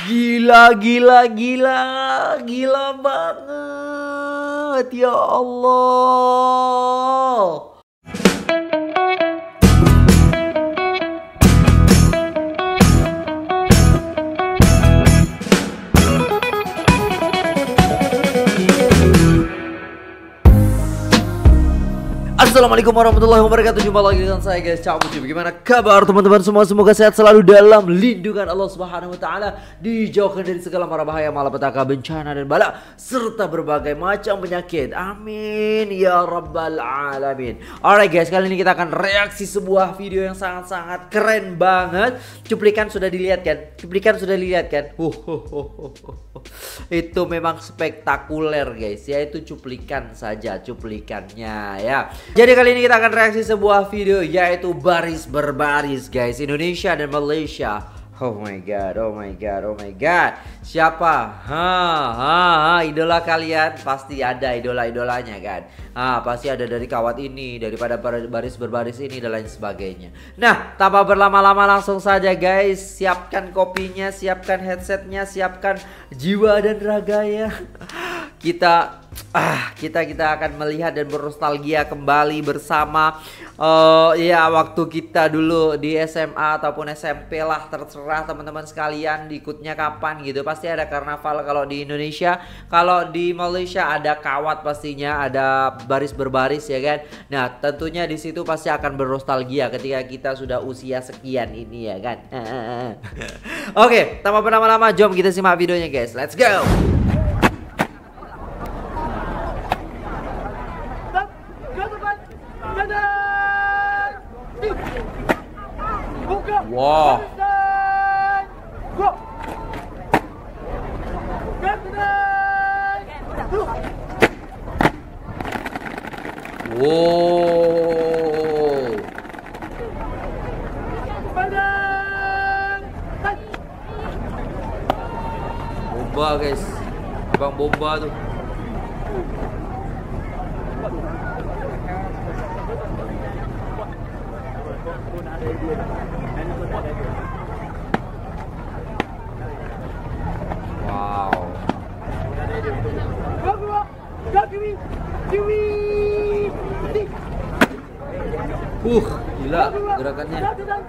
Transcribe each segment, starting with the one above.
Gila, gila, gila, gila banget ya Allah. Assalamualaikum warahmatullahi wabarakatuh. Jumpa lagi dengan saya guys, Cak Muci. Bagaimana kabar teman-teman semua? Semoga sehat selalu dalam lindungan Allah Subhanahu wa taala, dijauhkan dari segala mara bahaya, malapetaka, bencana dan bala serta berbagai macam penyakit. Amin ya rabbal alamin. Alright guys, kali ini kita akan reaksi sebuah video yang sangat-sangat keren banget. Cuplikan sudah dilihat kan? Itu memang spektakuler guys. Ya, itu cuplikan saja, cuplikannya ya. Jadi kali ini kita akan reaksi sebuah video yaitu baris berbaris guys, Indonesia dan Malaysia. Oh my god, oh my god, oh my god. Siapa? Idola kalian pasti ada idola-idolanya kan. Pasti ada dari kawat ini, daripada baris berbaris ini dan lain sebagainya. Nah, tanpa berlama-lama langsung saja guys, siapkan kopinya, siapkan headsetnya, siapkan jiwa dan raganya. Kita akan melihat dan bernostalgia kembali bersama ya waktu kita dulu di SMA ataupun SMP lah, terserah teman-teman sekalian ikutnya kapan gitu. Pasti ada karnaval kalau di Indonesia, kalau di Malaysia ada kawat pastinya, ada baris berbaris ya kan. Nah, tentunya di situ pasti akan bernostalgia ketika kita sudah usia sekian ini ya kan. Oke, tanpa berlama-lama jom kita simak videonya guys. Let's go. Wow. Wow. Bomba guys, bang bomba tuh. Wow. Gila gerakannya.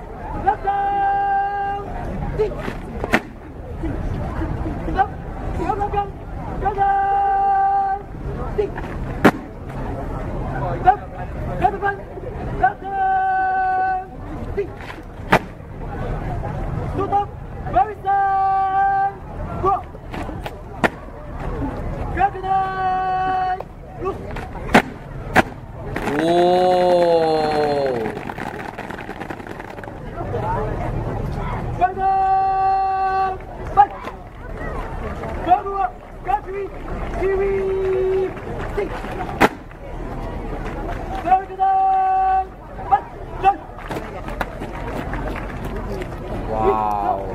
Wow.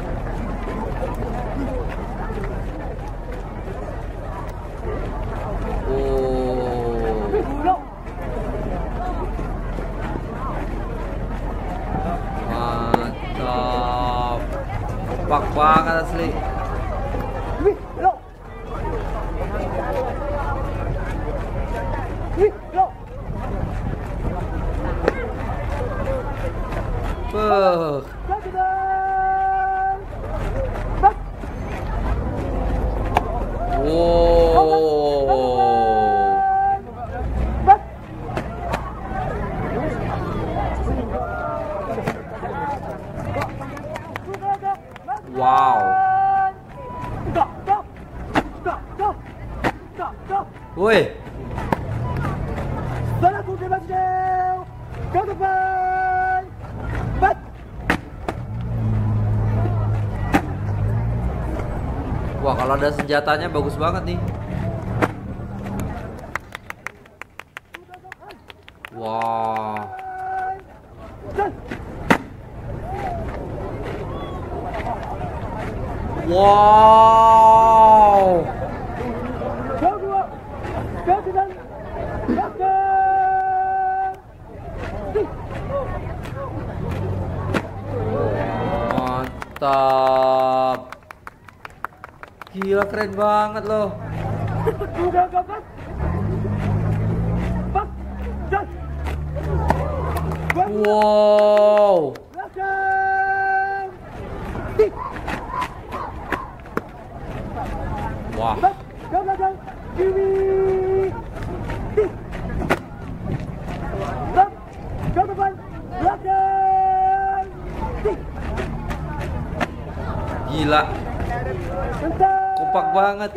Mantap. Kompak banget asli. Wow. Woi. Wah, kalau ada senjatanya bagus banget nih. Wah. Wow. Mantap. Gila keren banget loh. Wow. Wah. Gila. Kompak banget.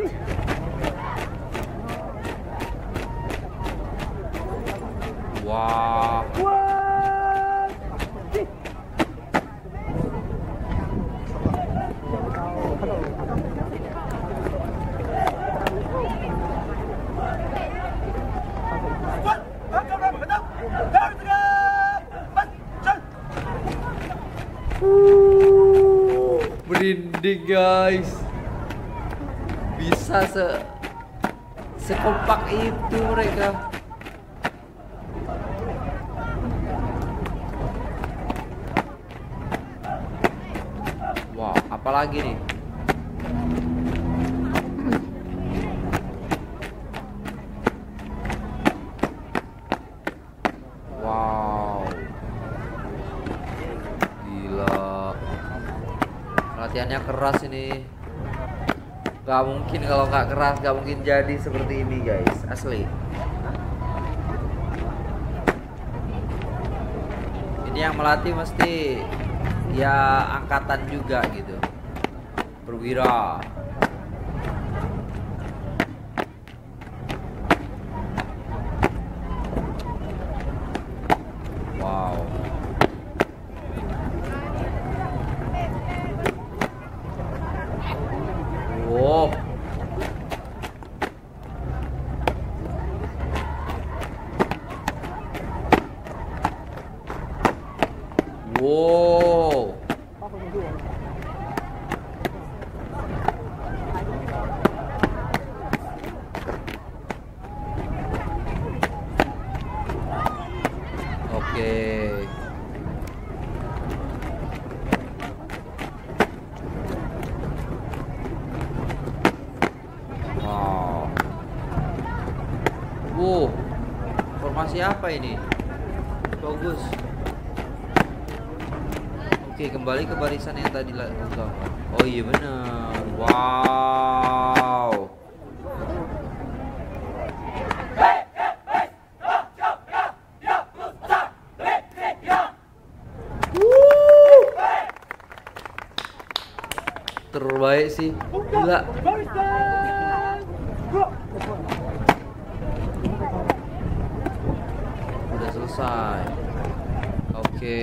Wah. Merinding guys. Bisa sekompak itu mereka. Wow, apalagi nih? Wow. Gila. Latihannya keras ini. Gak mungkin kalau nggak keras, gak mungkin jadi seperti ini guys, asli. Ini yang melatih mesti ya angkatan juga gitu, perwira. Wow. Wow. Wow. Oke. Wow. Wow. Formasi apa ini? Bagus. Oke, kembali ke barisan yang tadi lakukan. Oh iya benar. Wow. Terbaik sih. Gila. Udah selesai. Oke.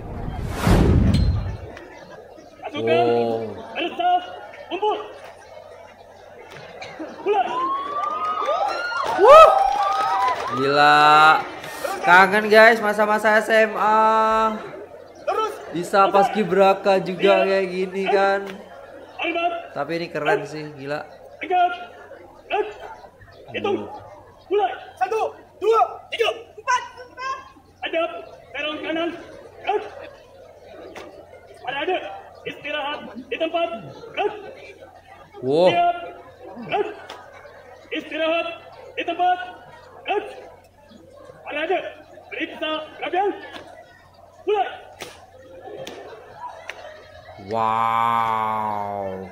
Wow. Gila. Kangen guys masa-masa SMA. Bisa paskibraka juga kayak gini kan. Tapi ini keren sih, gila. Hitung. Mulai. 1, 2, 3, 4. Hadap, terong kanan. Ada. Istirahat di tempat. Wow. Siap. Istirahat di tempat. Ada. Periksa keadaan. Mulai. Wow.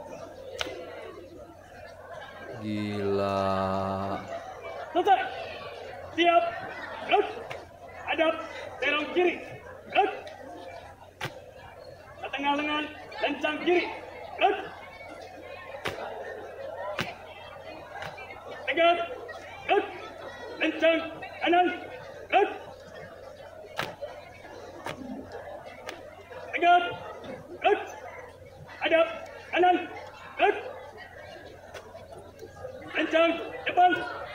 Gila. Selesai. Siap. Hadap, terong kiri. Tengah lengan, lencang kiri. Tegak. Lencang kanan. Tegak. Hadap kanan. Lencang depan.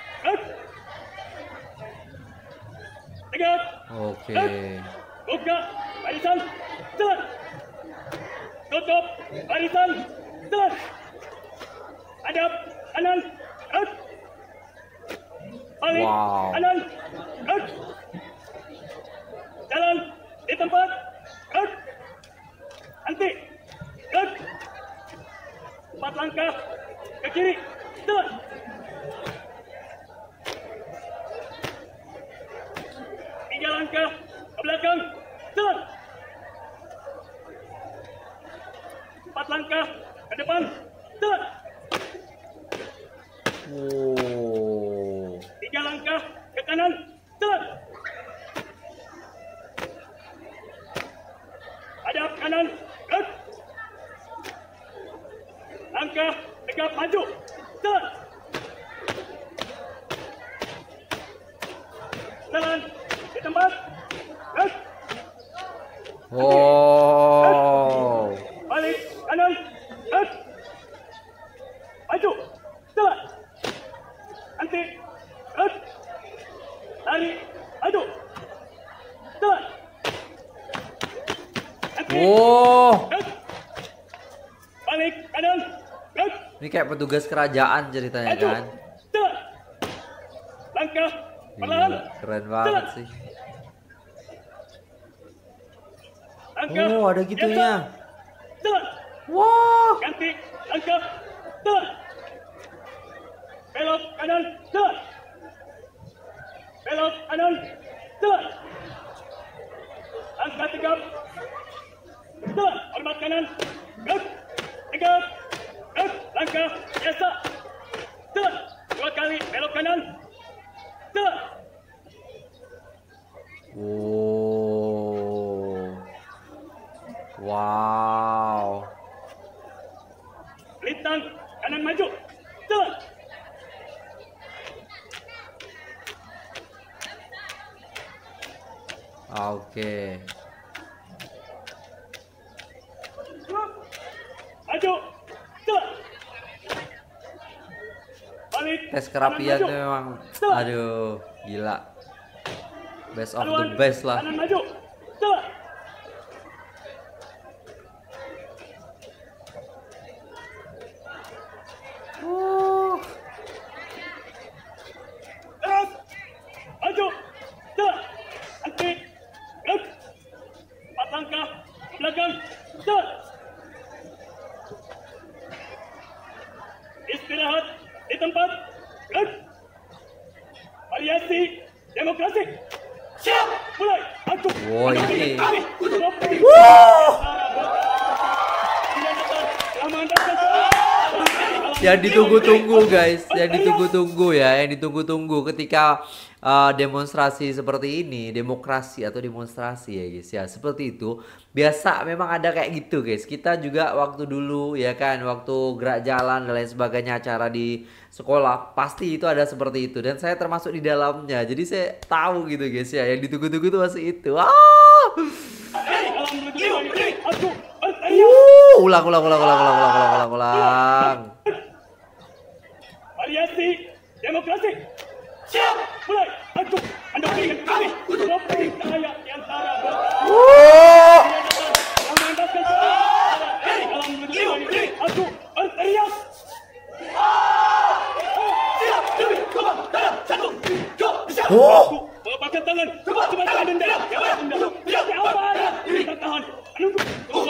Tegak. Oke. Buka barisan. Jalan. Tutup barisan. Jalan. Hadap kanan. Balik Wow. kanan. Jalan di tempat. Henti. 4 langkah ke kiri, jalan. 3 langkah ke belakang, jalan. 4 langkah ke depan, jalan. 3 langkah ke kanan, jalan. Hadap kanan, gerak. Langkah tegap maju, jalan. Jalan di tempat, gerak. Wow. Balik kanan, gerak. Maju, jalan. Nanti, gerak. Lari, maju, jalan. Nanti, Wow. gerak. Balik kanan, gerak. Ini kayak petugas kerajaan ceritanya Maju, kan. jalan. Langkah perlahan, Gila, keren banget sih. langkah Oh, ada biasa, gitunya. jalan. Wah. Ganti langkah, jalan. Belok kanan, jalan. Belok kanan, jalan. Langkah tegap, jalan. Hormat kanan, gerak. Tegap, gerak. Langkah biasa, jalan. 2 kali belok kanan, jalan. Oh. Wow. Lintang kanan maju, jalan. Oke. Maju, jalan. Balik. Tes kerapian kanan tuh maju, memang, jalan. aduh, gila. Best of the Haluan, best lah. Kanan maju, jalan. Gerak. Maju, jalan. Nanti, gerak. 4 langkah ke belakang, jalan. Istirahat di tempat, gerak. Variasi demokrasi. Siap, mulai. Aku. Wow, ini. Yang ditunggu-tunggu guys, yang ditunggu-tunggu ya, yang ditunggu-tunggu ketika demonstrasi seperti ini, demokrasi atau demonstrasi ya guys ya, seperti itu. Biasa memang ada kayak gitu guys. Kita juga waktu dulu ya kan, waktu gerak jalan dan lain sebagainya, acara di sekolah, pasti itu ada seperti itu. Dan saya termasuk di dalamnya, jadi saya tahu gitu guys ya, yang ditunggu-tunggu itu masih itu. Ulang. Variasi demokrasi. Siap, mulai. Aku, Anda berikan kami topeng cahaya di antara memandangkan dalam menuju ini. Aku berteriak. Siap, dalam 1, 2, aku mengepakkan tangan. Cepat tangan denda. Tidak apa ada. Kita tahan. Menunggu.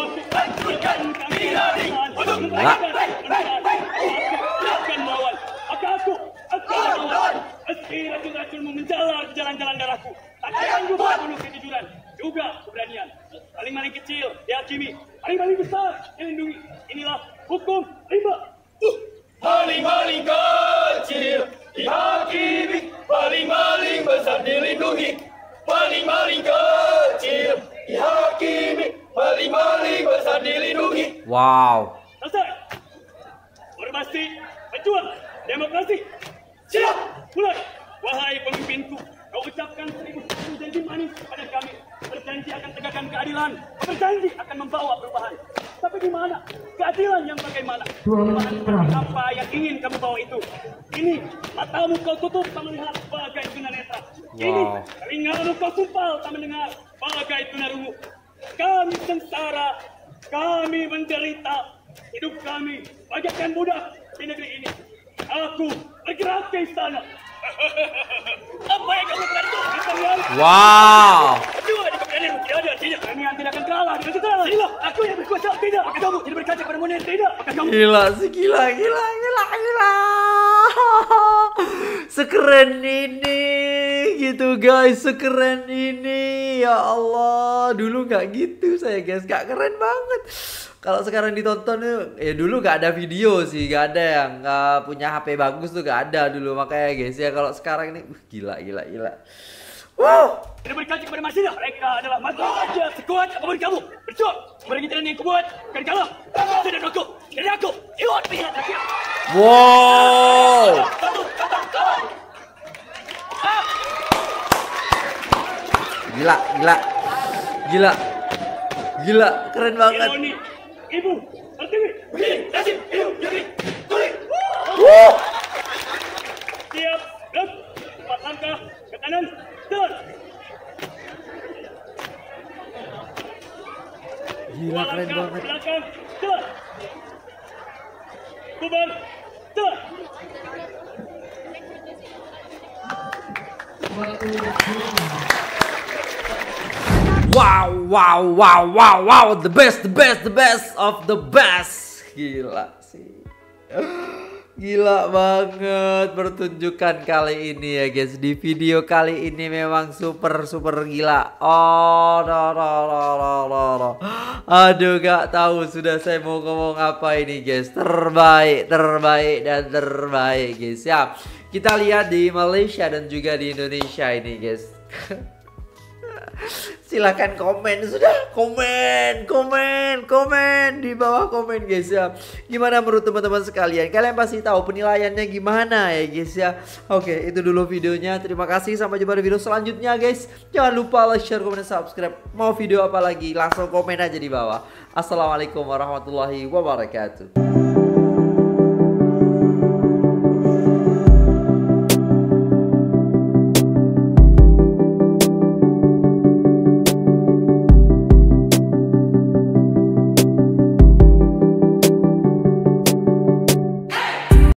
Akan melawan. Maka aku akan melawan. Meski racun-racunmu menjalar di jalan-jalan darahku, tak sanggup bunuh kejujuran, juga keberanian. Paling-paling kecil dihakimi, paling-paling besar dilindungi. Inilah hukum rimba. Paling-paling kecil dihakimi, paling-paling besar dilindungi. Paling-paling kecil dihakimi, paling-paling besar dilindungi. Wow. Selesai. Formasi pejuang demokrasi. Siap. Mulai. Wahai pemimpinku, kau ucapkan 1000 janji manis kepada kami. Berjanji akan tegakkan keadilan, berjanji akan membawa perubahan. Tapi di mana keadilan yang bagaimana? Perubahan seperti apa yang ingin kamu bawa itu? Ini matamu kau tutup tak melihat bagai tunanetra. Ini telingamu kau sumpal tak mendengar bagai tunarungu. Kami sengsara, kami menderita, hidup kami bagaikan budak di negeri ini. Aku bergerak ke istana. Apa yang kamu lakukan? Wow. Kedua di keberanianmu tidak ada artinya. Kami yang tidak akan kalah dengan kita. Sila, aku yang berkuasa tidak. Maka kamu tidak berkaca pada monir tidak. Maka kamu Gila sih, gila. gila. Sekeren ini gitu guys, sekeren ini. Ya Allah, dulu nggak gitu saya guys, nggak keren banget. Kalau sekarang ditonton ya dulu nggak ada video sih, nggak ada yang punya HP bagus tuh, nggak ada dulu, makanya guys ya kalau sekarang ini gila. Wow. Kita berkaca kepada Masina, mereka adalah manusia sekuat apapun kamu. Berjuang, bergitaran yang kuat, akan kalah. Tidak aku, tidak aku, ikut pihak rakyat. Wow. Gila, keren banget. Iloni, Ibu, Pertiwi, Billy, Nasib, Ibu, Yuri, Kulit. Siap, gerak, 4 langkah ke kanan, turun. Gila, keren banget. Belakang, turun. Kubar, turun. Wow, the best of the best. Gila sih. Gila banget pertunjukan kali ini ya guys. Di video kali ini memang super gila. Oh, no. Aduh, gak tahu sudah saya mau ngomong apa ini guys. Terbaik guys ya. Kita lihat di Malaysia dan juga di Indonesia ini guys. Silahkan komen, sudah komen di bawah komen guys ya. Gimana menurut teman-teman sekalian? Kalian pasti tahu penilaiannya gimana ya guys ya. Oke, itu dulu videonya. Terima kasih, sampai jumpa di video selanjutnya guys. Jangan lupa like, share, komen, dan subscribe. Mau video apa lagi langsung komen aja di bawah. Assalamualaikum warahmatullahi wabarakatuh.